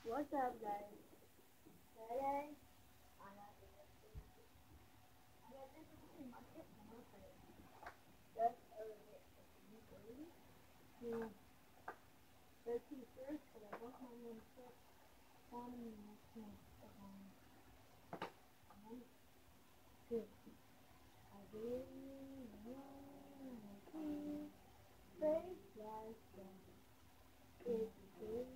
What's up, guys? Today, I got this in my kit. Just over here. Yeah. Let's see first, but I don't know when to put on me. Good. I really want to see face like that. It's good.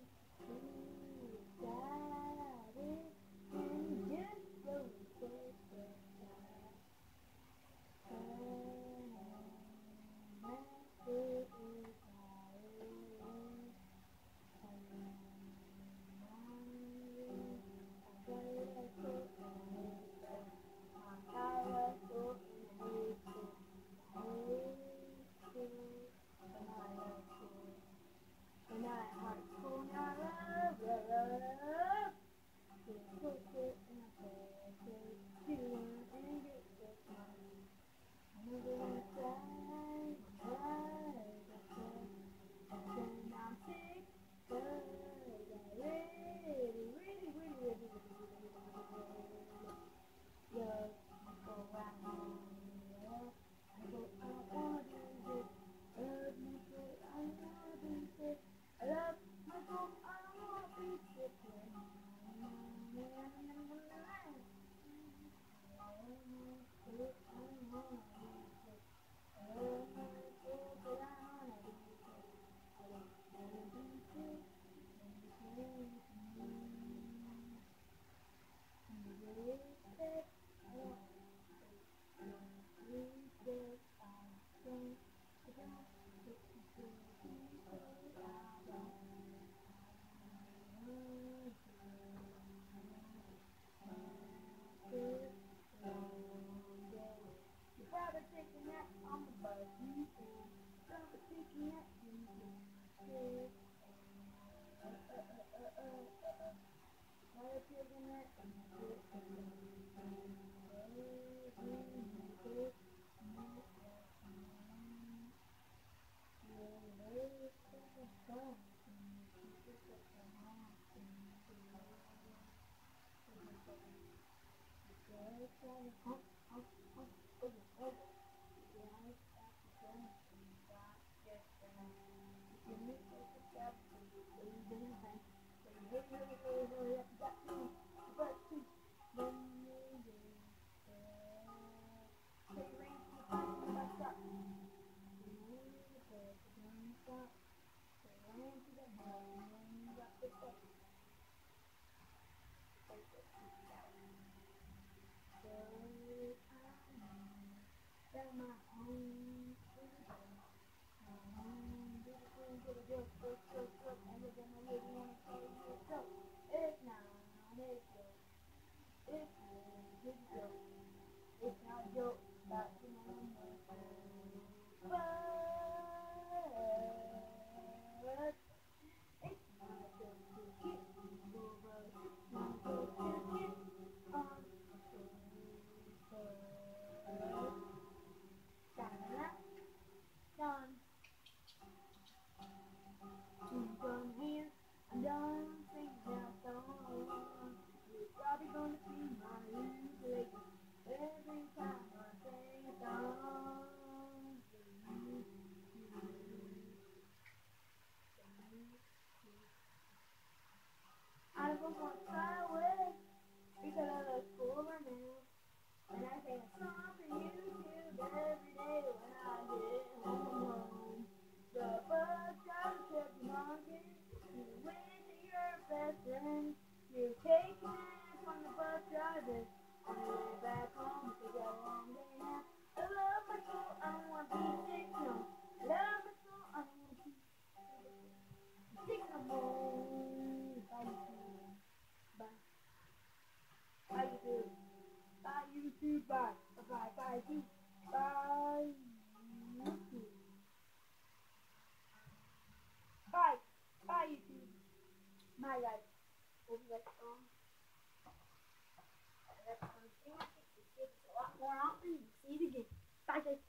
I don't want to fly away because I look cooler now. And I sing a song for YouTube every day when I get home. The bus driver kept honking. You went to your best friend. You take a nap on the bus driver on your way back home because you got a long day now. I love my soul, I don't want to be sick no. I love my soul, I don't want to be sick no more. Bye. Bye YouTube. Bye YouTube. Bye. Bye. Bye. Bye. YouTube. Bye. Bye YouTube. Bye guys. Hope you guys that's a lot more often. See it again. Bye guys.